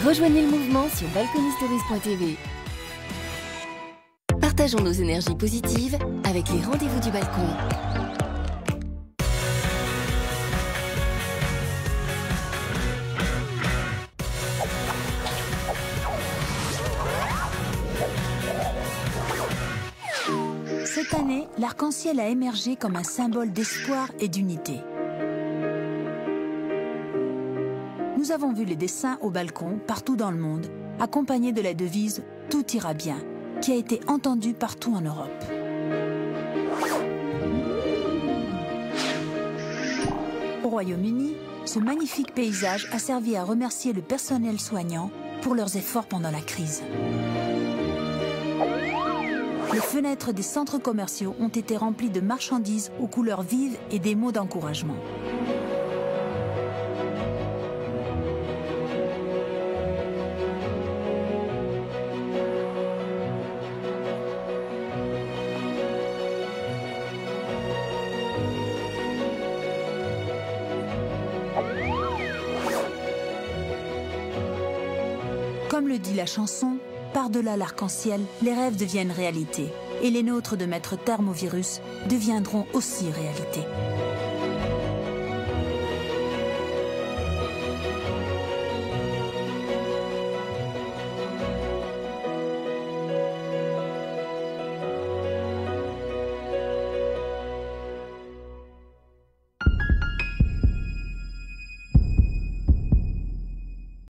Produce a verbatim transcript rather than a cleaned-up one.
Rejoignez le mouvement sur balkanistories point t v. Partageons nos énergies positives avec les rendez-vous du balcon. Cette année, l'arc-en-ciel a émergé comme un symbole d'espoir et d'unité. Nous avons vu les dessins au balcon, partout dans le monde, accompagnés de la devise « Tout ira bien », qui a été entendue partout en Europe. Au Royaume-Uni, ce magnifique paysage a servi à remercier le personnel soignant pour leurs efforts pendant la crise. Les fenêtres des centres commerciaux ont été remplies de marchandises aux couleurs vives et des mots d'encouragement. Comme le dit la chanson, par-delà l'arc-en-ciel, les rêves deviennent réalité. Et les nôtres de mettre terme au virus deviendront aussi réalité.